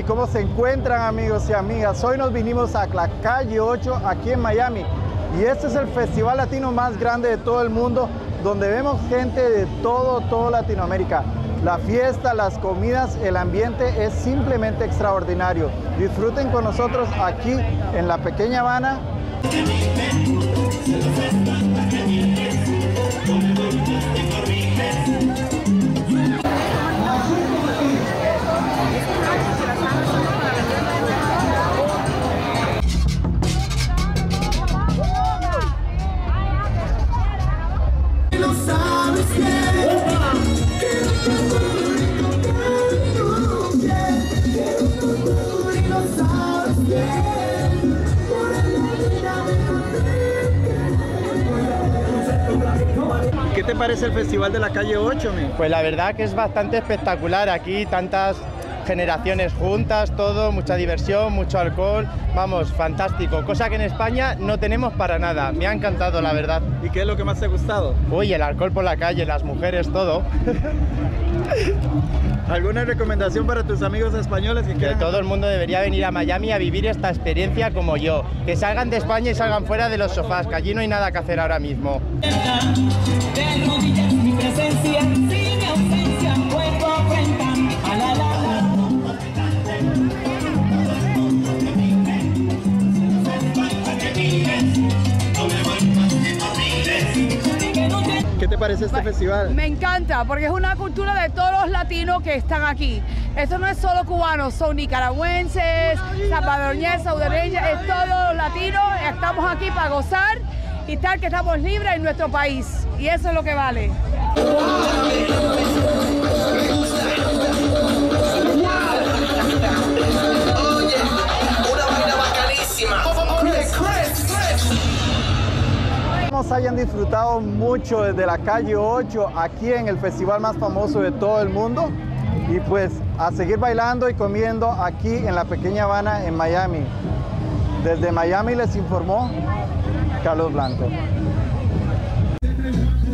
¿Cómo se encuentran, amigos y amigas? Hoy nos vinimos a la calle 8 aquí en Miami y este es el festival latino más grande de todo el mundo, donde vemos gente de todo Latinoamérica. La fiesta, las comidas, el ambiente es simplemente extraordinario. Disfruten con nosotros aquí en la pequeña Habana. ¿Qué te parece el Festival de la Calle 8, men? Pues la verdad que es bastante espectacular, aquí tantas generaciones juntas, todo, mucha diversión, mucho alcohol, vamos, fantástico, cosa que en España no tenemos para nada, me ha encantado la verdad. ¿Y qué es lo que más te ha gustado? Uy, el alcohol por la calle, las mujeres, todo. ¿Alguna recomendación para tus amigos españoles que quieran? Que todo el mundo debería venir a Miami a vivir esta experiencia como yo, que salgan de España y salgan fuera de los sofás, que allí no hay nada que hacer ahora mismo. ¿Qué te parece este festival? Me encanta, porque es una cultura de todos los latinos que están aquí. Esto no es solo cubanos, son nicaragüenses, salvadoreños, saudareños, es todos los latinos. Estamos aquí para gozar y estar que estamos libres en nuestro país. Y eso es lo que vale. Hayan disfrutado mucho desde la calle 8 aquí en el festival más famoso de todo el mundo y pues a seguir bailando y comiendo aquí en la pequeña Habana en Miami. Desde Miami les informó Carlos Blanco.